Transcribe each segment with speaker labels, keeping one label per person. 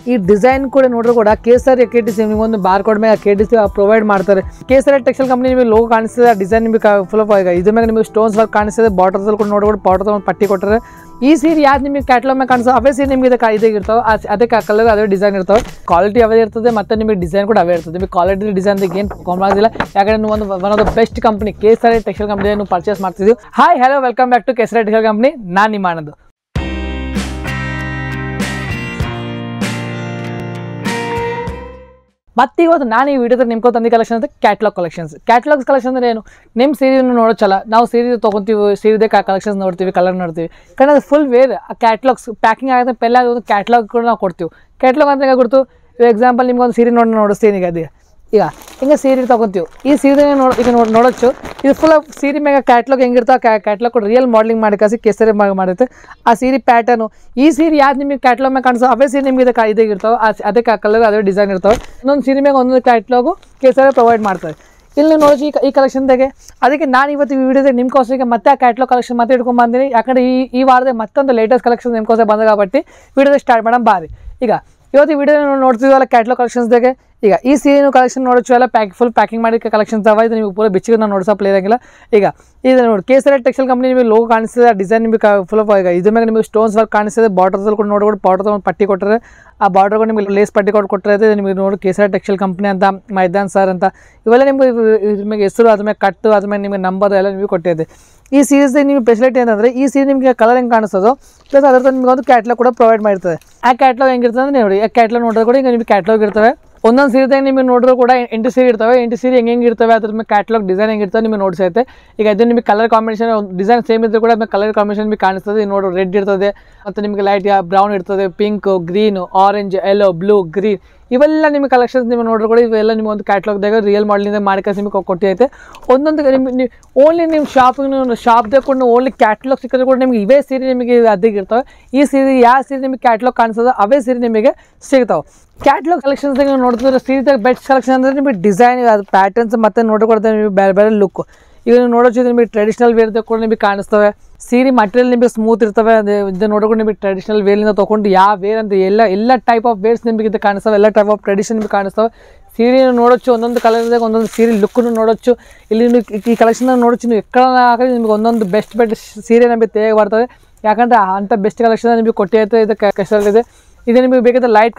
Speaker 1: ಈ ಡಿಸೈನ್ ಕೂಡ ನೋಡ್ರು ಕೂಡ ಕೇಸರಿ KTC ನಿಮಗೊಂದು ಬಾರ್ ಕೋಡ್ ಮೇಲೆ KTC ಪ್ರೊವೈಡ್ ಮಾಡ್ತಾರೆ. ಕೇಸರಿ ಟೆಕ್ಸ್ಟೈಲ್ ಕಂಪನಿ ನಿಮಗೆ ಲೋಗೋ ಕಾಣಿಸ್ತದೆ, ಡಿಸೈನ್ ನಿಮಗೆ ಫುಲ್ ಈಗ ಇದ್ರ ಮೇಲೆ ನಿಮಗೆ ಸ್ಟೋನ್ಸ್ ವರ್ಕ್ ಕಾಣಿಸ್ತದೆ. ಬಾರ್ಡರ್ದಲ್ಲಿ ಕೂಡ ನೋಡ್ಬೋದು, ಬಾರ್ಡರ್ ಒಂದು ಪಟ್ಟಿ ಕೊಟ್ಟರೆ. ಈ ಸೀರೆ ಯಾವ್ದು ನಿಮಗೆ ಕ್ಯಾಟ್ಲಾಗ್ ಮೇಲೆ ಕಾಣಿಸ್ತದೆ ಅವೇ ಸೀರೆ ನಿಮಗೆ ಇದೇ ಇರ್ತಾವೆ, ಅದಕ್ಕೆ ಕಲರ್ ಅದೇ ಡಿಸೈನ್ ಇರ್ತಾವೆ. ಕ್ವಾಲಿಟಿ ಅವೇ ಇರ್ತದೆ ಮತ್ತು ನಿಮಗೆ ಡಿಸೈನ್ ಕೂಡ ಅವೇ ಇರ್ತದೆ. ನಿಮಗೆ ಕ್ವಾಲಿಟಿ ಡಿಸೈನ್ಗೆ ಏನು ಕಾಂಪ್ರಮೈಸ್ ಇಲ್ಲ, ಯಾಕಂದರೆ ನೀವು one of the best company Kesari textile ಕಂಪನಿಯನ್ನು ಪರ್ಚೇಸ್ ಮಾಡ್ತಿದ್ದೀವಿ. Hi hello welcome back to Kesari textile company. ನಾನು ನಿಮ್ಮ ಆನಂದ್. ಮತ್ತು ಇವತ್ತು ನಾನು ಈ ವಿಡಿಯೋದಲ್ಲಿ ನಿಮ್ಗೆ ತಂದಿ ಕಲೆಕ್ಷನ್ ಅಂತ ಕ್ಯಾಟ್ಲಾಗ್ಸ್ ಕಲೆಕ್ಷನ್ ಅಂದರೆ ಏನು? ನಿಮ್ಮ ಸೀರೆಯನ್ನು ನೋಡೋಚ್ಚಲ್ಲ, ನಾವು ಸೀರೆ ತೊಗೊತೀವಿ, ಸೀರೆದೇ ಕಲೆಕ್ಷನ್ಸ್ ನೋಡ್ತೀವಿ, ಕಲರ್ ನೋಡ್ತೀವಿ. కానీ ಅದು ಫುಲ್ ವೇರ್ ಕ್ಯಾಟ್ಲಾಗ್ಸ್ ಪ್ಯಾಕಿಂಗ್ ಆಗುತ್ತೆ. ಪೆಲ್ಲ ಒಂದು ಕ್ಯಾಟ್ಲಾಗ್ ಕೂಡ ನಾವು ಕೊಡ್ತೀವಿ. ಕ್ಯಾಟ್ಲಾಗ್ ಅಂತ ಹೇಗೆ ಕೊಡ್ತು? ಎಕ್ಸಾಂಪಲ್ ನಿಮ್ಗೆ ಒಂದು ಸೀರೆ ನೋಡಿಸ್ತೀನಿ. ಈಗ ಹಿಂಗೆ ಸೀರೆ ತೊಗೊತೀವಿ. ಈ ಸೀರೆ ಈಗ ನೋಡೋచ్చు. ಇದು ಫುಲ್ ಸೀರೆ ಮ್ಯಾಗ ಕ್ಯಾಟ್ಲಾಗ್ ಹೆಂಗಿರ್ತಾವೆ, ಕ್ಯಾಟ್ಲಾಗ್ ಕೂಡ ರಿಯಲ್ ಮಾಡಲಿಂಗ್ ಮಾಡಿ ಕಸಿ ಕೇಸರಿ ಮಾಡಿರುತ್ತೆ. ಆ ಸೀರೆ ಪ್ಯಾಟರ್ನು ಈ ಸೀರೆ ಯಾವ್ದು ನಿಮಗೆ ಕ್ಯಾಟ್ಲಾಗ್ ಮ್ಯಾಗ ಕಾಣಿಸೋ ಅವೇ ಸೀರೆ ನಿಮಗೆ ಇದೇ ಇರ್ತಾವೆ, ಅದಕ್ಕೆ ಕಲರ್ ಅದೇ ಡಿಸೈನ್ ಇರ್ತಾವೆ. ಇನ್ನೊಂದು ಸೀರೆ ಮ್ಯಾಗ ಒಂದೊಂದು ಕ್ಯಾಟ್ಲಾಗು ಕೇಸರಿ ಪ್ರೊವೈಡ್ ಮಾಡ್ತಾರೆ. ಇಲ್ಲಿ ನೋಡಿ ಈ ಕಲೆಕ್ಷನ್ದಾಗೆ. ಅದಕ್ಕೆ ನಾನು ಇವತ್ತು ಈ ವಿಡಿಯೋದಾಗ ನಿಮ್ಗೋಸ್ಕರ ಮತ್ತೆ ಆ ಕ್ಯಾಟ್ಲಾಗ್ ಕಲೆಕ್ಷನ್ ಮತ್ತೆ ಇಟ್ಕೊಂಡು ಬಂದಿನಿ. ಯಾಕಂದರೆ ಈ ವಾರದಾಗ ಮತ್ತೊಂದು ಲೇಟೆಸ್ಟ್ ಕಲೆಕ್ಷನ್ ನಿಮ್ಗೋಸ್ಕರ ಬಂದ కాబట్టి ವಿಡಿಯೋದಾಗ ಸ್ಟಾರ್ಟ್ ಮಾಡೋಣ ಬಾರಿ. ಈಗ ಇವತ್ತು ಈ ವಿಡಿಯೋ ನೋಡ್ತಿದ್ವಲ್ಲ ಕ್ಯಾಟ್ಲಾಗ್ ಕಲೆಕ್ಷನ್ಸ್ದಾಗೆ. ಈಗ ಈ ಸೀರೆನೂ ಕಲೆಕ್ಷನ್ ನೋಡೋచ్చు ಎಲ್ಲ ಫುಲ್ ಪ್ಯಾಕಿಂಗ್ ಮಾಡಿ ಕಲೆಕ್ಷನ್ಸ್ ಅವ. ಇದು ನಿಮಗೆ ಪೂರ ಬಿಚ್ಚಿಗೆ ನಾನು ನೋಡ್ಸೋ ಪ್ಲೇ ಇರೋಂಗಿಲ್ಲ. ಈಗ ಇದು ನೋಡಿ ಕೇಸರಿ ಟೆಕ್ಸ್ಟೈಲ್ ಕಂಪನಿ ನಿಮಗೆ ಲೋಗೋ ಕಾಣಿಸ್ತದೆ, ಡಿಸೈನ್ ನಿಮಗೆ ಫುಲ್ ಈಗ ಇದ್ರ ಮೇಲೆ ನಿಮಗೆ ಸ್ಟೋನ್ಸ್ ವರ್ಕ್ ಕಾಣಿಸ್ತದೆ. ಬಾರ್ಡರ್ದಲ್ಲಿ ಕೂಡ ನೋಡ್ಬೋದು, ಬಾರ್ಡರ್ ಒಂದು ಪಟ್ಟಿ ಕೊಟ್ಟರೆ ಆ ಬಾರ್ಡರ್ಗಳು ನಿಮಗೆ ಲೇಸ್ ಪಟ್ಟಿ ಕೊಟ್ಟಿರುತ್ತೆ. ನಿಮಗೆ ನೋಡಿ ಕೇಸರಿ ಟೆಕ್ಸ್ಟೈಲ್ ಕಂಪನಿ ಅಂತ, ಮೈದಾನ್ ಸರ್ ಅಂತ ಇವೆಲ್ಲ ನಿಮಗೆ ಇದ್ರ ಮೇಲೆ ಹೆಸರು, ಅದ್ರ ಮೇಲೆ ಕಟ್ಟು, ಅದ್ರ ಮೇಲೆ ನಿಮಗೆ ನಂಬರ್ ಎಲ್ಲ ನಿಮಗೆ ಕೊಟ್ಟಿದೆ. ಈ ಸೀರೀಸ್ದು ನಿಮಗೆ ಫೆಸಿಲಿಟಿ ಏನಂದರೆ ಈ ಸೀರೆ ನಿಮಗೆ ಕಲರ್ ಹೆಂಗೆ ಕಾಣಿಸ್ತದೋ ಪ್ಲಸ್ ಅದರ ನಿಮಗೆ ಒಂದು ಕ್ಯಾಟ್ಲಾಗ್ ಕೂಡ ಪ್ರೊವೈಡ್ ಮಾಡಿರ್ತದೆ. ಆ ಕ್ಯಾಟ್ಲಾಗ್ ಹೆಂಗಿರ್ತದೆ ಅಂದರೆ ನೋಡಿ, ಆ ಕ್ಯಾಟ್ಲಾಗ್ ನೋಡಿದ್ರೆ ಕೂಡ ಈಗ ನಿಮಗೆ ಕ್ಯಾಟ್ಲಾಗ್ ಇರ್ತವೆ. ಒಂದೊಂದು ಸೀರೆದಾಗ ನಿಮಗೆ ನೋಡಿದ್ರು ಕೂಡ 8 ಸೀರೆ ಇರ್ತವೆ. 8 ಸೀರೆ ಹೆಂಗೆ ಇರ್ತವೆ ಅದ್ರ ಮೇಲೆ ಕ್ಯಾಟ್ಲಾಗ್ ಡಿಸೈನ್ ಹೆಂಗಿರ್ತವೆ ನಿಮಗೆ ನೋಡಿಸುತ್ತೆ. ಈಗ ಇದು ನಿಮಗೆ ಕಲರ್ ಕಾಂಬಿನೇಷನ್ ಡಿಸೈನ್ ಸೇಮ್ ಇದ್ದರೂ ಕೂಡ ಕಲರ್ ಕಾಂಬಿನೇಷನ್ ನಿಮಗೆ ಕಾಣಿಸ್ತದೆ. ನೋಡು ರೆಡ್ ಇರ್ತದೆ, ಮತ್ತು ನಿಮಗೆ ಲೈಟ್ ಬ್ರೌನ್ ಇರ್ತದೆ, pink, green, orange, yellow, blue, green ಇವೆಲ್ಲ ನಿಮಗೆ ಕಲೆಕ್ಷನ್ಸ್ ನಿಮಗೆ ನೋಡಿದ್ರು ಕೂಡ ಇವೆಲ್ಲ ನಿಮಗೆ ಒಂದು ಕ್ಯಾಟ್ಲಾಗ್ದಾಗ ರಿಯಲ್ ಮಾಡಲಿಂದ ಮಾಡಿಕಸ್ ನಿಮಗೆ ಕೊಟ್ಟಿರುತ್ತೆ. ಒಂದೊಂದು ನಿಮಗೆ ಓನ್ಲಿ ನಿಮ್ಮ ಶಾಪ್ದಾಗ ಕೂಡ ಓನ್ಲಿ ಕ್ಯಾಟ್ಲಾಗ್ ಸಿಕ್ಕಿದ್ರೆ ಕೂಡ ನಿಮಗೆ ಇವೇ ಸೀರೆ ನಿಮಗೆ ಅದಿಗೆ ಇರ್ತವೆ. ಈ ಸೀರೆ ಯಾವ ಸೀರೆ ನಿಮಗೆ ಕ್ಯಾಟ್ಲಾಗ್ ಕಾಣಿಸ್ತದೆ ಅವೇ ಸೀರೆ ನಿಮಗೆ ಸಿಗ್ತಾವೆ. ಕ್ಯಾಟ್ಲಾಗ್ ಕಲೆಕ್ಷನ್ಸ್ದಾಗ ನೀವು ನೋಡ್ತಿದ್ರೆ ಸೀರೆದಾಗ ಬೆಸ್ಟ್ ಕಲೆಕ್ಷನ್ ಅಂದರೆ ನಿಮಗೆ ಡಿಸೈನ್, ಅದು ಪ್ಯಾಟರ್ನ್ಸ್ ಮತ್ತು ನೋಡಿಕೊಡ್ತೇವೆ ನಿಮಗೆ ಬೇರೆ ಬೇರೆ ಲುಕ್. ಈಗ ನೀವು ನೋಡೋದು ನಿಮಗೆ ಟ್ರೆಡಿಷನಲ್ ವೇರ್ದಾಗ ಕೂಡ ನಿಮಗೆ ಕಾಣಿಸ್ತವೆ. ಸೀರೆ ಮಟೀರಿಯಲ್ ನಿಮಗೆ ಸ್ಮೂತ್ ಇರ್ತವೆ. ಇದು ನೋಡ್ಕೊಂಡು ನಿಮಗೆ ಟ್ರೆಡಿಷನಲ್ ವೇರಿಂದ ತೊಗೊಂಡು ಯಾವ ವೇರ್ ಅಂತ ಎಲ್ಲ ಟೈಪ್ ಆಫ್ ವೇರ್ಸ್ ನಿಮಗೆ ಇದು ಕಾಣಿಸ್ತವೆ. ಎಲ್ಲ ಟೈಪ್ ಆಫ್ ಟ್ರೆಡಿಷನ್ ನಿಮಗೆ ಕಾಣಿಸ್ತವೆ. ಸೀರೆ ನೋಡೋచ్చు, ಒಂದೊಂದು ಕಲರ್ದಾಗ ಒಂದೊಂದು ಸೀರೆ ಲುಕ್ಕನ್ನು ನೋಡೋచ్చు. ಇಲ್ಲಿ ಈ ಕಲೆಕ್ಷನ್ ನೋಡೋచ్చు. ನೀವು ಎక్కడ ಹಾಕಿ ನಿಮಗೆ ಒಂದೊಂದು ಬೆಸ್ಟ್ ಸೀರೆ ನಮಗೆ ತೇಗ ಬರ್ತದೆ. ಯಾಕಂದರೆ ಅಂಥ ಬೆಸ್ಟ್ ಕಲೆಕ್ಷನ್ ನಿಮಗೆ ಕೊಟ್ಟಿರುತ್ತೆ. ಇದಕ್ಕೆ ಕೆಸರಿದೆ. ಇದು ನಿಮಗೆ ಬೇಕಾದ್ರೆ ಲೈಟ್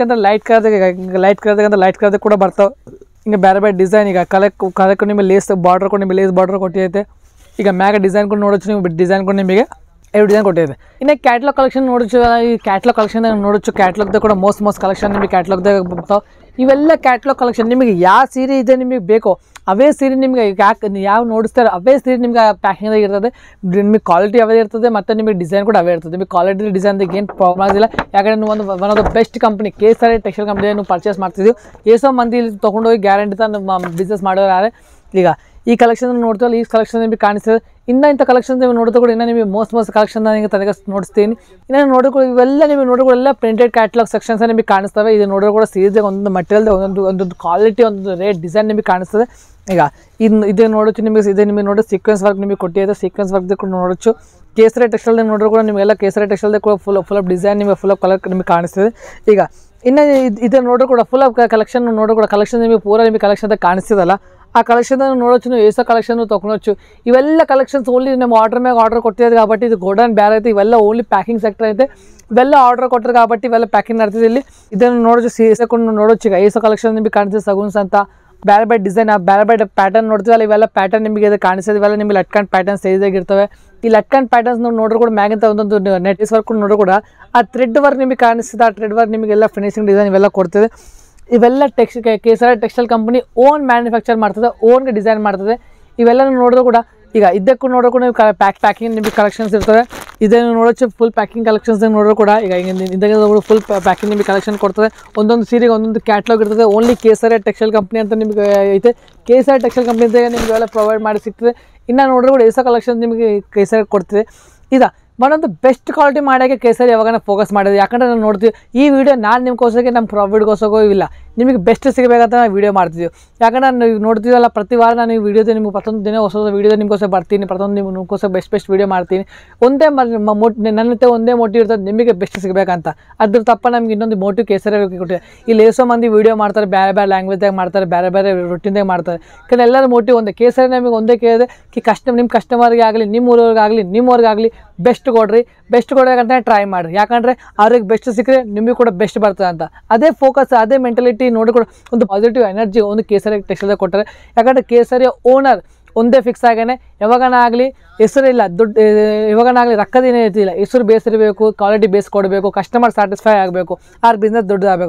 Speaker 1: ಕಲರ್ದಾಗ ಕೂಡ ಬರ್ತಾವೆ. ಹಿಂಗೆ ಬೇರೆ ಬೇರೆ ಡಿಸೈನ್ ಈಗ ಕಲಕ್ಕೆ ನಿಮಗೆ ಲೇಸ್ ಬಾರ್ಡರ್ ಕೂಡ ನಿಮಗೆ ಲೇಸ್ ಬಾರ್ಡರ್ ಕೊಟ್ಟಿರುತ್ತೆ. ಈಗ ಮ್ಯಾಗ ಡಿಸೈನ್ ಕೂಡ ನೋಡೋచ్చు. ನೀವು ಡಿಸೈನ್ ಕೂಡ ನಿಮಗೆ ಎರಡು ಡಿಸೈನ್ ಕೊಟ್ಟಿದೆ. ಇನ್ನು ಕ್ಯಾಟ್ಲಾಗ್ ಕಲೆಕ್ಷನ್ ನೋಡೋచ్చు. ಈ ಕ್ಯಾಟ್ಲಾಗ್ ಕಲೆಕ್ಷನ್ದಾಗ ನೋಡೋచ్చు. ಕ್ಯಾಟ್ಲಾಗ್ದಾಗ ಕೂಡ ಮೋಸ್ಟ್ ಕಲೆಕ್ಷನ್ ನಿಮಗೆ ಕ್ಯಾಟ್ಲಾಗ್ದಾಗ ಬರ್ತಾವೆ. ಇವೆಲ್ಲ ಕ್ಯಾಟ್ಲಾಗ್ ಕಲೆಕ್ಷನ್ ನಿಮಗೆ ಯಾವ ಸೀರೆ ಇದೆ ನಿಮಗೆ ಬೇಕೋ ಅವೇ ಸೀರೆ ನಿಮಗೆ ಯಾವ ನೋಡಿಸ್ತಾರೆ ಅವೇ ಸೀರೆ ನಿಮ್ಗೆ ಪ್ಯಾಕಿಂಗ್ದಾಗ ಇರ್ತದೆ. ನಿಮಗೆ ಕ್ವಾಲಿಟಿ ಅವೇ ಇರ್ತದೆ ಮತ್ತು ನಿಮಗೆ ಡಿಸೈನ್ ಕೂಡ ಅವೇ ಇರ್ತದೆ. ನಿಮಗೆ ಕ್ವಾಲಿಟಿ ಡಿಸೈನ್ದಾಗ ಏನು ಪ್ರಾಬ್ಲಮ್ಸ್ ಇಲ್ಲ. ಯಾಕಂದರೆ ನೀವು one of the best company Kesari textile ಕಂಪನಿಯನ್ನು ಪರ್ಚೇಸ್ ಮಾಡ್ತಿದ್ದೀವಿ. ಎಷ್ಟೋ ಮಂದಿ ಇಲ್ಲಿ ತೊಗೊಂಡೋಗಿ ಗ್ಯಾರಂಟಿ ನಮ್ಮ ಬಿಸ್ನೆಸ್ ಮಾಡೋರು ಯಾರೇ. ಈಗ ಈ ಕಲೆಕ್ಷನ್ ನೋಡ್ತೀವಲ್ಲ, ಈ ಕಲೆಕ್ಷನ್ ನಿಮಗೆ ಕಾಣಿಸ್ತದೆ. ಇಂಥ ಕಲೆಕ್ಷನ್ ನೀವು ನೋಡಿದ್ರು ಕೂಡ ಇನ್ನೂ ನಿಮಗೆ ಮೋಸ್ಟ್ ಕಲೆಕ್ಷನ್ ನಿಮಗೆ ತನಕ ನೋಡಿಸ್ತೀನಿ. ಇನ್ನು ನೋಡಿದ್ರು ಇವೆಲ್ಲ ನಿಮಗೆ ನೋಡಿದ್ರು ಎಲ್ಲ ಪ್ರಿಂಟೆಡ್ ಕ್ಯಾಟ್ಲಾಗ್ ಸೆಕ್ಷನ್ಸ್ ನಿಮಗೆ ಕಾಣಿಸ್ತವೆ. ಇದು ನೋಡಿದ್ರು ಕೂಡ ಸೀರೆದಾಗ ಒಂದೊಂದು ಮಟೀರಿಯಲ್ದಾಗ ಒಂದೊಂದು ಕ್ವಾಲಿಟಿ, ಒಂದೊಂದು ರೇಟ್ ಡಿಸೈನ್ ನಿಮಗೆ ಕಾಣಿಸ್ತದೆ. ಈಗ ಇದು ನೋಡೋచ్చు. ನಿಮಗೆ ನೋಡಿ ಸೀಕ್ವೆನ್ಸ್ ವರ್ಕ್ ನಿಮಗೆ ಕೊಟ್ಟಿದೆ. ಸೀಕ್ವೆನ್ಸ್ ವರ್ಕ್ ಕೂಡ ನೋಡೋచ్చు. ಕೇಸರಿ ಟೆಕ್ಸ್ಟೈಲ್ದಾಗ ನೋಡಿದ್ರು ಕೂಡ ನಿಮಗೆಲ್ಲ ಕೇಸರಿ ಟೆಕ್ಸ್ಟೈಲ್ದಾಗ ಕೂಡ ಫುಲ್ ಆಫ್ ಡಿಸೈನ್ ನಿಮಗೆ ಫುಲ್ ಆಫ್ ಕಲರ್ ನಿಮಗೆ ಕಾಣಿಸ್ತದೆ. ಈಗ ಇನ್ನು ಇದು ನೋಡಿದ್ರು ಕೂಡ ಫುಲ್ ಆಫ್ ಕಲೆಕ್ಷನ್ ನೋಡಿದ್ರು ಕೂಡ ಕಲೆಕ್ಷನ್ ನಿಮಗೆ ಪೂರ ನಿಮಗೆ ಕಲೆಕ್ಷನ್ದಾಗ ಕಾಣಿಸ್ತದಲ್ಲ, ಆ ಕಲೆಕ್ಷನ್ ನೋಡೋచ్చు. ನೀವು ಏಸೋ ಕಲೆಕ್ಷನ್ ತೊಗೊಳೋచ్చు. ಇವೆಲ್ಲ ಕಲೆಕ್ಷನ್ಸ್ ಓನ್ಲಿ ನಮ್ಮ ಆರ್ಡರ್ ಕೊಟ್ಟಿರೋದು కాబట్టి ಇದು ಗೋಡನ್ ಬೇರೆ ಐತೆ. ಇವೆಲ್ಲ ಓನ್ಲಿ ಪ್ಯಾಕಿಂಗ್ ಸೆಕ್ಟರ್ ಐತೆ. ಇವೆಲ್ಲ ಆರ್ಡರ್ ಕೊಟ್ಟರು కాబట్టి ಇವೆಲ್ಲ ಪ್ಯಾಕಿಂಗ್ ಮಾಡ್ತಿದೆ. ಇಲ್ಲಿ ಇದನ್ನು ನೋಡೋచ్చు. ಸೇರ್ಕೊಂಡು ನೋಡೋచ్చు. ಈಗ ಏಸೋ ಕಲೆಕ್ಷನ್ ನಿಮಗೆ ಕಾಣಿಸ್ತದೆ. ಸಗೂನ್ಸ್ ಅಂತ ಬೇರೆ ಬೇರೆ ಡಿಸೈನ್, ಬೇರೆ ಬೇರೆ ಪ್ಯಾಟರ್ನ್ ನೋಡ್ತೀವಲ್ಲ, ಇವೆಲ್ಲ ಪ್ಯಾಟರ್ನ್ ನಿಮಗೆ ಇದು ಕಾಣಿಸ್ತದೆ. ಇವೆಲ್ಲ ನಿಮಗೆ ಲಟ್ಕಂಡ್ ಪ್ಯಾಟರ್ನ್ ಸೈಜಾಗಿರ್ತವೆ. ಈ ಲಟ್ಕಂಡ್ ಪ್ಯಾಟರ್ನ್ಸ್ ನೋಡಿದ್ರು ಕೂಡ ಮ್ಯಾಗಿಂತ ಒಂದೊಂದು ನೆಟ್ಸ್ ವರ್ಕ್ ನೋಡಿದ್ರು ಕೂಡ ಆ ಥ್ರೆಡ್ ವರ್ಕ್ ನಿಮಗೆ ಕಾಣಿಸ್ತದೆ. ಆ ಥ್ರೆಡ್ ವರ್ಕ್ ನಿಮಗೆಲ್ಲ ಫಿನಿಶಿಂಗ್ ಡಿಸೈನ್ ಇವೆಲ್ಲ ಕೊಡ್ತದೆ. ಇವೆಲ್ಲ ಕೇಸರಿ ಟೆಕ್ಸ್ಟೈಲ್ ಕಂಪನಿ ಓನ್ ಮ್ಯಾನುಫ್ಯಾಕ್ಚರ್ ಮಾಡ್ತದೆ, ಓನ್ಗೆ ಡಿಸೈನ್ ಮಾಡ್ತದೆ. ಇವೆಲ್ಲ ನೋಡಿದ್ರು ಕೂಡ ಈಗ ಇದಕ್ಕೂ ನೋಡೋ ಕೂಡ ನೀವು ಪ್ಯಾಕಿಂಗ್ ನಿಮಗೆ ಕಲೆಕ್ಷನ್ಸ್ ಇರ್ತವೆ. ಇದನ್ನು ನೋಡೋచ్చు. ಫುಲ್ ಪ್ಯಾಕಿಂಗ್ ಕಲೆಕ್ಷನ್ಸ್ ನೋಡಿದ್ರು ಕೂಡ ಈಗ ಇದಕ್ಕೆ ಫುಲ್ ಪ್ಯಾಕಿಂಗ್ ನಿಮಗೆ ಕಲೆಕ್ಷನ್ ಕೊಡ್ತದೆ. ಒಂದೊಂದು ಸೀರೆಗೆ ಒಂದೊಂದು ಕ್ಯಾಟ್ಲಾಗ್ ಇರ್ತದೆ. ಓನ್ಲಿ ಕೇಸರಿ ಟೆಕ್ಸ್ಟೈಲ್ ಕಂಪನಿ ಅಂತ ನಿಮಗೆ ಐತೆ. ಕೇಸರಿ ಟೆಕ್ಸ್ಟೈಲ್ ಕಂಪನಿದಾಗ ನಿಮಗೆಲ್ಲ ಪ್ರೊವೈಡ್ ಮಾಡಿ ಸಿಗ್ತದೆ. ಇನ್ನು ನೋಡಿದ್ರು ಕೂಡ ಎಸೋ ಕಲೆಕ್ಷನ್ಸ್ ನಿಮಗೆ ಕೇಸರಿ ಕೊಡ್ತದೆ. ಈಗ ಒಂದೊಂದು ಬೆಸ್ಟ್ ಕ್ವಾಲಿಟಿ ಮಾಡೋಕ್ಕೆ ಕೇಸರಿ ಯಾವಾಗ ಫೋಕಸ್ ಮಾಡಿದೆ. ಯಾಕಂದರೆ ನಾನು ನೋಡ್ತೀವಿ ಈ ವಿಡಿಯೋ ನಾನು ನಿಮ್ಗೋಸ್ಕರ ನಮ್ಮ ಪ್ರಾಫಿಟ್ಗೋಸ್ಕರ ಇಲ್ಲ, ನಿಮಗೆ ಬೆಸ್ಟ್ ಸಿಗಬೇಕಂತ ನಾವು ವೀಡಿಯೋ ಮಾಡ್ತಿದ್ದೀವಿ. ಯಾಕಂದರೆ ನೀವು ನೋಡ್ತೀವಲ್ಲ ಪ್ರತಿ ವಾರ ನಾನು ಈ ವಿಡಿಯೋದ ನಿಮ್ಗೆ ಪ್ರತಿಯೊಂದು ದಿನ ಹೊಸ ವಿಡಿಯೋದ ನಿಮ್ಗೋಸ್ಕರ ಬರ್ತೀನಿ, ಪ್ರತಿಯೊಂದು ನಿಮ್ಗೋಸ್ಕರ ಬೆಸ್ಟ್ ವಿಡಿಯೋ ಮಾಡ್ತೀನಿ. ಒಂದೇ ನನ್ನ ಒಂದೇ ಮೋಟಿವ್ ಇರ್ತದೆ ನಿಮಗೆ ಬೆಸ್ಟ್ ಸಿಗಬೇಕಂತ. ಅದ್ರ ತಪ್ಪ ನಮ್ಗೆ ಇನ್ನೊಂದು ಮೋಟಿವ್ ಕೇಸರಿ ಕೊಟ್ಟಿದೆ. ಇಲ್ಲಿ ಎಷ್ಟೋ ಮಂದಿ ವೀಡಿಯೋ ಮಾಡ್ತಾರೆ, ಬೇರೆ ಬೇರೆ ಲ್ಯಾಂಗ್ವೇಜ್ದಾಗ ಮಾಡ್ತಾರೆ, ಬೇರೆ ಬೇರೆ ರೊಟ್ಟಿನ್ದಾಗ ಮಾಡ್ತಾರೆ. ಯಾಕಂದರೆ ಎಲ್ಲರ ಮೋಟಿವ್ ಒಂದೇ. ಕೇಸರಿ ನಮಗೆ ಒಂದೇ ಕೇಳಿದೆ ನಿಮ್ಮ ಕಸ್ಟಮರ್ಗೆ ಆಗಲಿ, ನಿಮ್ಮ ಊರವ್ರಿಗಾಗಲಿ, ನಿಮ್ಮವ್ರಿಗಾಗಲಿ ಬೆಸ್ಟ್ ಕೊಡ್ರಿ, ಬೆಸ್ಟ್ ಕೊಡಬೇಕಂತ ಟ್ರೈ ಮಾಡಿರಿ. ಯಾಕಂದರೆ ಅವ್ರಿಗೆ ಬೆಸ್ಟ್ ಸಿಕ್ಕರೆ ನಿಮಗೆ ಕೂಡ ಬೆಸ್ಟ್ ಬರ್ತದೆ ಅಂತ. ಅದೇ ಫೋಕಸ್, ಅದೇ ಮೆಂಟಾಲಿಟಿ ನೋಡಿ ಕೂಡ ಒಂದು ಪಾಸಿಟಿವ್ ಎನರ್ಜಿ ಒಂದು ಕೇಸರಿ ಟೆಕ್ಸ್ಟೈಲ್ದಾಗ ಕೊಟ್ಟರೆ. ಯಾಕಂದರೆ ಕೇಸರಿಯ ಓನರ್ ಒಂದೇ ಫಿಕ್ಸ್ ಆಗೇನೆ, ಯಾವಾಗನ ಆಗಲಿ ಹೆಸರಿಲ್ಲ, ದುಡ್ಡು ಯಾವಾಗನಾಗಲಿ ರೊಕ್ಕದೇನೇ ಇರ್ತಿಲ್ಲ, ಹೆಸರು ಬೇಸಿರಬೇಕು, ಕ್ವಾಲಿಟಿ ಬೇಸ್ ಕೊಡಬೇಕು, ಕಸ್ಟಮರ್ ಸ್ಯಾಟಿಸ್ಫೈ ಆಗಬೇಕು, ಆರ್ ಬಿಸ್ನೆಸ್ ದೊಡ್ಡದಾಗಬೇಕು.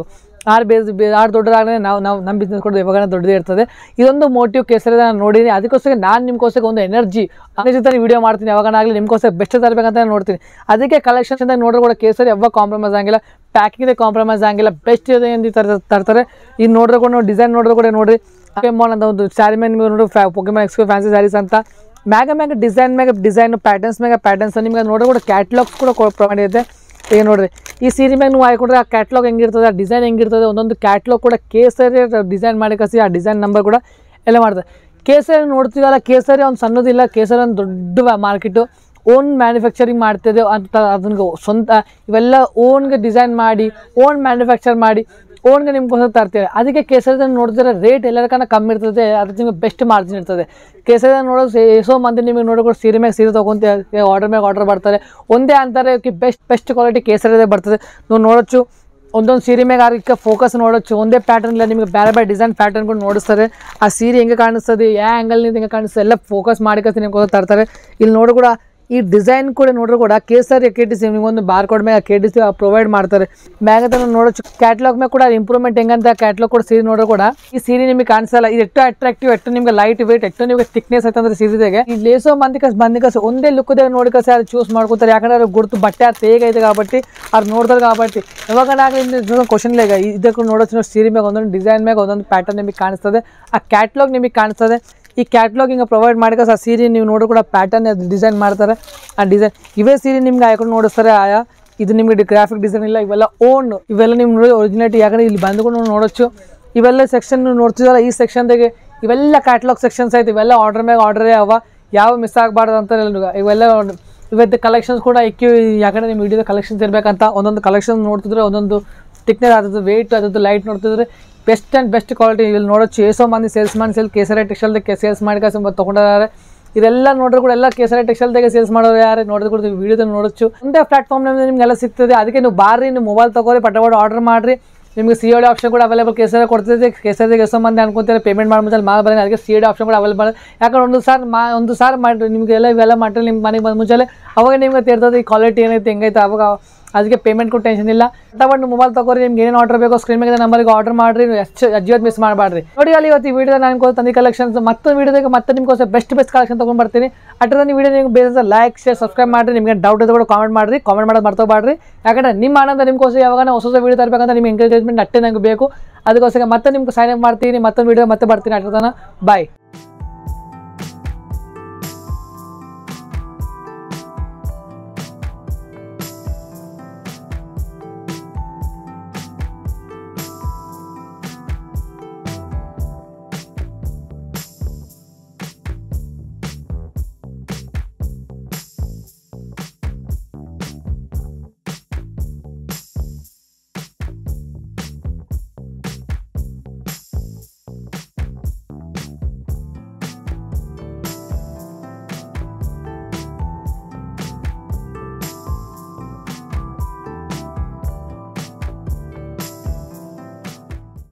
Speaker 1: ಆರು ದೊಡ್ಡದಾಗಲೇ ನಾವು ನಮ್ಮ ಬಿಸ್ನೆಸ್ ಕೊಡೋದು ಯಾವಾಗ ದೊಡ್ಡದೇ ಇರ್ತದೆ. ಇದೊಂದು ಮೋಟಿವ್ ಕೇಸರಿ ನಾನು ನೋಡಿದ್ದೀನಿ. ಅದಕ್ಕೋಸ್ಕರ ನಾನು ನಿಮ್ಗೋಸ್ಕರ ಒಂದು ಎನರ್ಜಿ ಜೊತೆ ವೀಡಿಯೋ ಮಾಡ್ತೀನಿ, ಯಾವಾಗನಾಗಲಿ ನಿಮ್ಗೋಸ್ಕರ ಬೆಸ್ಟ್ ತರಬೇಕಂತ ನೋಡ್ತೀನಿ. ಅದಕ್ಕೆ ಕಲೆಕ್ಷನ್ಸ್ ಅಂತ ನೋಡಿದ್ರೆ ಕೂಡ ಕೇಸರಿ ಯಾವಾಗ ಕಾಂಪ್ರಮೈಸ್ ಆಗಿಲ್ಲ, ಪ್ಯಾಕಿಂಗ್ ಕಾಂಪ್ರಮೈಸ್ ಆಗಿಲ್ಲ, ಬೆಸ್ಟ್ ಇದೆ ಎಂದು ತರ್ತಾರೆ. ಇದು ನೋಡಿದ್ರೆ ಕೂಡ ಡಿಸೈನ್ ನೋಡಿದ್ರೆ ಕೂಡ ನೋಡಿರಿ, ಪೊಕೆಮಾನ್ ಅಂತ ಒಂದು ಸ್ಯಾರಿ ಮೇಲೆ ನಿಮಗೆ ನೋಡಿ ಪೊಕೆಮಾನ್ ಎಕ್ಸ್ಕ್ಲೂಸಿವ್ ಫ್ಯಾನ್ಸಿ ಸ್ಯಾರೀಸ್ ಅಂತ ಮ್ಯಾಗ ಡಿಸೈನ್ ಪ್ಯಾಟರ್ನ್ಸ್ ನಿಮಗೆ ನೋಡಿದ್ರೆ ಕೂಡ ಕ್ಯಾಟ್ಲಾಗ್ಸ್ ಕೂಡ ಪ್ರೊವೈಡ್ ಇದೆ. ಈಗ ನೋಡಿರಿ ಈ ಸೀರೆ ಮ್ಯಾಗ ನೀವು ಹಾಕೊಂಡ್ರೆ ಆ ಕ್ಯಾಟ್ಲಾಗ್ ಹೆಂಗಿರ್ತದೆ, ಆ ಡಿಸೈನ್ ಹೆಂಗಿರ್ತದೆ, ಒಂದೊಂದು ಕ್ಯಾಟ್ಲಾಗ್ ಕೂಡ ಕೇಸರಿ ಡಿಸೈನ್ ಮಾಡಿ ಕಸಿ ಆ ಡಿಸೈನ್ ನಂಬರ್ ಕೂಡ ಎಲ್ಲ ಮಾಡ್ತಾರೆ. ಕೇಸರಿ ನೋಡ್ತೀವಲ್ಲ, ಕೇಸರಿ ಒಂದು ಸಣ್ಣದಿಲ್ಲ, ಕೇಸರಿ ಒಂದು ದೊಡ್ಡ ಮಾರ್ಕೆಟು, ಓನ್ ಮ್ಯಾನುಫ್ಯಾಕ್ಚರಿಂಗ್ ಮಾಡ್ತಿದೆ ಅಂತ. ಅದನ್ನು ಸ್ವಂತ ಇವೆಲ್ಲ ಓನ್ಗೆ ಡಿಸೈನ್ ಮಾಡಿ, ಓನ್ ಮ್ಯಾನುಫ್ಯಾಕ್ಚರ್ ಮಾಡಿ, ಓನ್ಗೆ ನಿಮ್ಗೋಸ್ಕರ ತರ್ತೀವಿ. ಅದಕ್ಕೆ ಕೇಸರಿದಲ್ಲಿ ನೋಡಿದ್ರೆ ರೇಟ್ ಎಲ್ಲರಿಕನ್ನ ಕಮ್ಮಿ ಇರ್ತದೆ, ಅದಕ್ಕೆ ನಿಮಗೆ ಬೆಸ್ಟ್ ಮಾರ್ಜಿನ್ ಇರ್ತದೆ. ಕೇಸರಿಯಲ್ಲಿ ನೋಡೋದು ಎಷ್ಟೋ ಮಂದಿ ನಿಮಗೆ ನೋಡೋದು ಸೀರೆ ಮ್ಯಾಗ ಸೀರೆ ತೊಗೊತೀವಿ, ಆರ್ಡರ್ ಬರ್ತಾರೆ. ಒಂದೇ ಅಂತಾರೆ ಬೆಸ್ಟ್ ಕ್ವಾಲಿಟಿ ಕೇಸರಿದೇ ಬರ್ತದೆ. ನೀವು ನೋಡೋచ్చు ಒಂದೊಂದು ಸೀರೆ ಮ್ಯಾಗ ಅದಕ್ಕೆ ಫೋಕಸ್ ನೋಡೋచ్చు. ಒಂದೇ ಪ್ಯಾಟರ್ನ್ ಇಲ್ಲ, ನಿಮಗೆ ಬೇರೆ ಬೇರೆ ಡಿಸೈನ್ ಪ್ಯಾಟರ್ನ್ಗಳು ನೋಡಿಸ್ತಾರೆ. ಆ ಸೀರೆ ಹೆಂಗೆ ಕಾಣಿಸ್ತದೆ, ಯಾವ ಆ್ಯಂಗಲ್ನಿಂದ ಹೆಂಗೆ ಕಾಣಿಸ್ತದೆ ಎಲ್ಲ ಫೋಕಸ್ ಮಾಡಿಕಸಿ ನಿಮ್ಗೆ ತರ್ತಾರೆ. ಇಲ್ಲಿ ನೋಡು ಕೂಡ ಈ ಡಿಸೈನ್ ಕೂಡ ನೋಡಿದ್ರು ಕೂಡ ಕೇಸರಿ KTC ನಿಮಗೊಂದು ಬಾರ್ ಕೋಡ್ ಮ್ಯಾಗ KTC ಪ್ರೊವೈಡ್ ಮಾಡ್ತಾರೆ. ಮ್ಯಾಗ ನೋಡೋచ్చు ಕ್ಯಾಟ್ಲಾಗ್ ಮ್ಯಾಗ ಕೂಡ ಇಂಪ್ರೂವ್ಮೆಂಟ್ ಹೆಂಗಂತ ಕ್ಯಾಟ್ಲಾಗ್ ಕೂಡ ಸೀರೆ ನೋಡಿದ್ರು ಕೂಡ ಈ ಸೀರೆ ನಿಮಗೆ ಕಾಣಿಸಲ್ಲ. ಇದು ಎಷ್ಟು ಅಟ್ರಾಕ್ಟಿವ್, ಎಷ್ಟು ನಿಮಗೆ ಲೈಟ್ ವೇಟ್, ಎಷ್ಟು ನಿಮಗೆ ಥಿಕ್ನೆಸ್ ಐತಂದ್ರೆ ಸೀರೆದಾಗೆ ಈ ಲೇಸೋ ಬಂದಿಕಸ್ ಒಂದೇ ಲುಕ್ದಾಗ ನೋಡಿಕಸಿ ಅದು ಚೂಸ್ ಮಾಡ್ಕೊತಾರೆ. ಯಾಕಂದ್ರೆ ಅವ್ರು ಗುರುತು ಬಟ್ಟೆ ಅದು ತೇಗೈತೆ కాబట్టి ಅವ್ರು ನೋಡ್ತಾರೆ కాబట్టి ಯಾವಾಗನಾಗಲಿ ಕ್ವಶನ್ ಲೇಗ ಇದಕ್ಕೂ ನೋಡೋచ్చు ಸೀರೆ ಮ್ಯಾಗ ಒಂದೊಂದು ಡಿಸೈನ್ ಮ್ಯಾಗ ಒಂದೊಂದು ಪ್ಯಾಟರ್ನ್ ನಿಮಗೆ ಕಾಣಿಸ್ತದೆ, ಆ ಕ್ಯಾಟ್ಲಾಗ್ ನಿಮಗೆ ಕಾಣಿಸ್ತದೆ. ಈ ಕ್ಯಾಟ್ಲಾಗ್ ಹಿಂಗೆ ಪ್ರೊವೈಡ್ ಮಾಡಿಕಸ್ ಆ ಸೀರೆ ನೀವು ನೋಡೋ ಕೂಡ ಪ್ಯಾಟರ್ನ್ ಡಿಸೈನ್ ಮಾಡ್ತಾರೆ. ಆ ಡಿಸೈನ್ ಇವೇ ಸೀರೆ ನಿಮ್ಗೆ ಹಾಕೊಂಡು ನೋಡಿಸ್ತಾರೆ. ಇದು ನಿಮಗೆ ಗ್ರಾಫಿಕ್ ಡಿಸೈನ್ ಇಲ್ಲ, ಇವೆಲ್ಲ ಓನ್, ಇವೆಲ್ಲ ನಿಮ್ಗೆ ನೋಡಿ ಒರಿಜಿನಾಲಿಟಿ. ಯಾಕಂದರೆ ಇಲ್ಲಿ ಬಂದುಕೊಂಡು ನೋಡೋచ్చు ಇವೆಲ್ಲ ಸೆಕ್ಷನ್ ನೋಡ್ತಿದ್ದಲ್ಲ, ಈ ಸೆಕ್ಷನ್ದಾಗೆ ಇವೆಲ್ಲ ಕ್ಯಾಟ್ಲಾಗ್ ಸೆಕ್ಷನ್ಸ್ ಐತೆ. ಇವೆಲ್ಲ ಆರ್ಡರ್ ಮ್ಯಾಗ ಆರ್ಡ್ರೇ ಯಾವ ಮಿಸ್ ಆಗಬಾರ್ದು ಅಂತ ಇವೆಲ್ಲ ಇವತ್ತು ಕಲೆಕ್ಷನ್ಸ್ ಕೂಡ ಇಕ್ಕಿ. ಯಾಕಂದರೆ ನಿಮ್ಮ ವಿಡಿಯೋದ ಕಲೆಕ್ಷನ್ಸ್ ಇರಬೇಕಂತ ಒಂದೊಂದು ಕಲೆಕ್ಷನ್ ನೋಡ್ತಿದ್ರೆ ಒಂದೊಂದು ಥಿಕ್ನೆಸ್ ಆದದ್ದು, ವೆಯ್ಟ್ ಆದದ್ದು, ಲೈಟ್ ನೋಡ್ತಿದ್ರೆ ಬೆಸ್ಟ್ ಆ್ಯಂಡ್ ಬೆಸ್ಟ್ ಕ್ವಾಲಿಟಿ. ಇಲ್ಲಿ ನೋಡೋచ్చు ಎಷ್ಟೋ ಮಂದಿ ಸೇಲ್ಸ್ಮನ್ ಕೇಸರಿ ಟೆಕ್ಸ್ಟೈಲ್ದಾಗ ಸೇಲ್ಸ್ ಮಾಡಿ ತೊಗೊಂಡಿದ್ದಾರೆ. ಇದೆಲ್ಲ ನೋಡಿದ್ರು ಕೂಡ ಎಲ್ಲ ಕೇಸರಿ ಟೆಕ್ಸ್ಟೈಲ್ದಾಗೆ ಸೇಲ್ಸ್ ಮಾಡೋರು ಯಾರು ನೋಡಿದ್ರು ಕೂಡ ವಿಡಿಯೋದಲ್ಲಿ ನೋಡೋచ్చు. ಒಂದೇ ಪ್ಲಾಟ್ಫಾರ್ಮ್ನಲ್ಲಿ ನಿಮಗೆಲ್ಲ ಸಿಗ್ತದೆ. ಅದಕ್ಕೆ ನೀವು ಬಾರಿ, ನೀವು ಮೊಬೈಲ್ ತೊಗೊರಿ, ಪಟಪಟ ಆರ್ಡರ್ ಮಾಡಿರಿ. ನಿಮಗೆ COD ಆಪ್ಷನ್ ಕೂಡ ಅವೈಲೇಬಲ್ ಕೇಸರಿ ಕೊಡ್ತಿದೆ. ಕೇಸರಿದಾಗ ಎಷ್ಟೋ ಮಂದಿ ಅನ್ಕೊಂತಾರೆ ಪೇಮೆಂಟ್ ಮಾಡೋ ಮುಂಚೆ ಮಾಲ್ ಬರೋದು, ಅದಕ್ಕೆ COD ಆಪ್ಷನ್ ಕೂಡ ಅವೈಲೇಬಲ್. ಯಾಕಂದ್ರೆ ಒಂದು ಸಾರಿ ಮಾಡಿರಿ ನಿಮಗೆಲ್ಲ ಇವೆಲ್ಲ ಮಾಡಿರಿ ನಿಮ್ಮ ಮನೆಗೆ ಬಂದ ಮುಂಚೆ ಅವಾಗ ನಿಮ್ಗೆ ತಿರ್ತದೆ ಈ ಕ್ವಾಲಿಟಿ ಏನೈತೆ ಹೆಂಗೈತೆ. ಅವಾಗ ಅದಕ್ಕೆ ಪೇಮೆಂಟ್ ಕೂಡ ಟೆನ್ಷನ್ ಇಲ್ಲ. ಬಟ್ ಮೊಬೈಲ್ ತಗೋರಿ, ನಿಮ್ಗೆ ಏನೇನು ಆರ್ಡರ್ ಬೇಕೋ ಸ್ಕ್ರೀನ್ ಮೇಲೆ ನಂಬರ್ಗೆ ಆರ್ಡರ್ ಮಾಡಿರಿ. ಅಜ್ಜಿವತ್ತು ಮಿಸ್ ಮಾಡಬೇಡ್ರಿ. ನೋಡಿ ಅಲ್ಲಿ ಇವತ್ತು ಈ ವಿಡಿಯೋದ ನಾನು ತಂದಿ ಕಲೆಕ್ಷನ್ಸ್ ಮತ್ತೊಂದು ವಿಡಿಯೋದಾಗ ಮತ್ತೆ ನಿಮ್ಗೋಸ್ಕರ ಬೆಸ್ಟ್ ಕಲೆಕ್ಷನ್ ತೊಗೊಂಡು ಬರ್ತೀನಿ. ಅಟ್ರ ನೀವು ವಿಡಿಯೋ ನಿಮ್ಗೆ ಬೇರೆ ಲೈಕ್, ಶೇರ್, ಸಬ್ಸ್ಕ್ರೈಬ್ ಮಾಡಿರಿ. ನಿಮಗೆ ಡೌಟ್ ಇದ್ದರೆ ಕೂಡ ಕಾಮೆಂಟ್ ಮಾಡಿರಿ. ಕಾಮೆಂಟ್ ಮಾಡೋದು ಮರ್ತೋಗ್ಬೇಡ್ರಿ. ಯಾಕಂದರೆ ನಿಮ್ಮ ಆನಂದ ನಿಮ್ಗೋಸ್ಕರ ಯಾವಾಗ ಹೊಸ ವಿಡಿಯೋ ತರಬೇಕಂತ ನಿಮ್ಗೆ ಎಂಕರೇಜ್ಮೆಂಟ್ ಅಷ್ಟೇ ನಂಗೆ ಬೇಕು. ಅದಕ್ಕೋಸ್ಕರ ಮತ್ತೆ ನಿಮ್ಗೆ ಸೈನ್ ಅಪ್ ಮಾಡ್ತೀನಿ, ಮತ್ತೊಂದು ವಿಡಿಯೋ ಮತ್ತೆ ಬರ್ತೀನಿ. ಅಟ್ರ ಬಾಯ್.